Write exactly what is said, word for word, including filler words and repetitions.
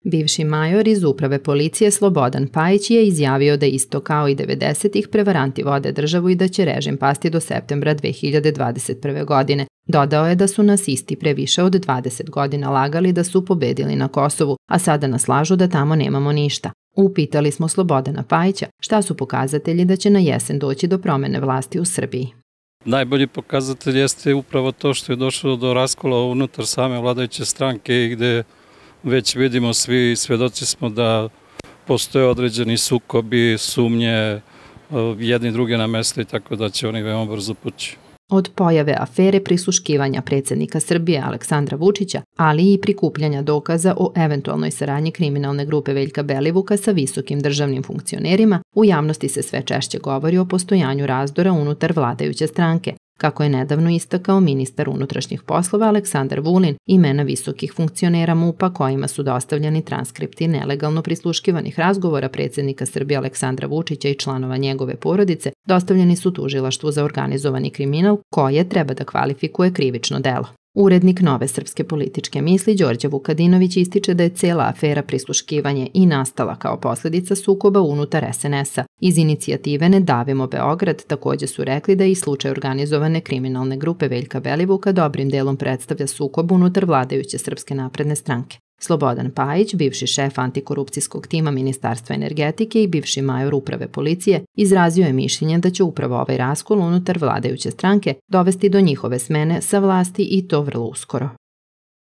Bivši major iz uprave policije Slobodan Pajić je izjavio da isto kao i devedesetih prevaranti vode državu i da će režim pasti do septembra dve hiljade dvadeset prve. godine. Dodao je da su nas isti pre više od dvadeset godina lagali da su pobedili na Kosovu, a sada nas lažu da tamo nemamo ništa. Upitali smo Slobodana Pajića šta su pokazatelji da će na jesen doći do promene vlasti u Srbiji. Najbolji pokazatelj jeste upravo to što je došlo do raskola unutar same vladajuće stranke i gde već vidimo, svi svedoci smo da postoje određeni sukobi, sumnje, jedni druge na mesto i tako da će oni veoma brzo pući. Od pojave afere prisluškivanja predsjednika Srbije Aleksandra Vučića, ali i prikupljanja dokaza o eventualnoj saradnji kriminalne grupe Veljka Belivuka sa visokim državnim funkcionerima, u javnosti se sve češće govori o postojanju razdora unutar vladajuće stranke, kako je nedavno istakao ministar unutrašnjih poslova Aleksandar Vulin. Imena visokih funkcionera MUP-a kojima su dostavljeni transkripti nelegalno prisluškivanih razgovora predsjednika Srbije Aleksandra Vučića i članova njegove porodice dostavljeni su tužilaštvu za organizovani kriminal, koje treba da kvalifikuje krivično delo. Urednik Nove srpske političke misli Đorđe Vukadinović ističe da je cela afera prisluškivanje i nastala kao posljedica sukoba unutar es en es-a. Iz inicijative Ne davimo Beograd također su rekli da i slučaj organizovane kriminalne grupe Veljka Belivuka dobrim delom predstavlja sukob unutar vladajuće Srpske napredne stranke. Slobodan Pajić, bivši šef antikorupcijskog tima Ministarstva energetike i bivši major uprave policije, izrazio je mišljenje da će upravo ovaj raskol unutar vladajuće stranke dovesti do njihove smene sa vlasti i to vrlo uskoro.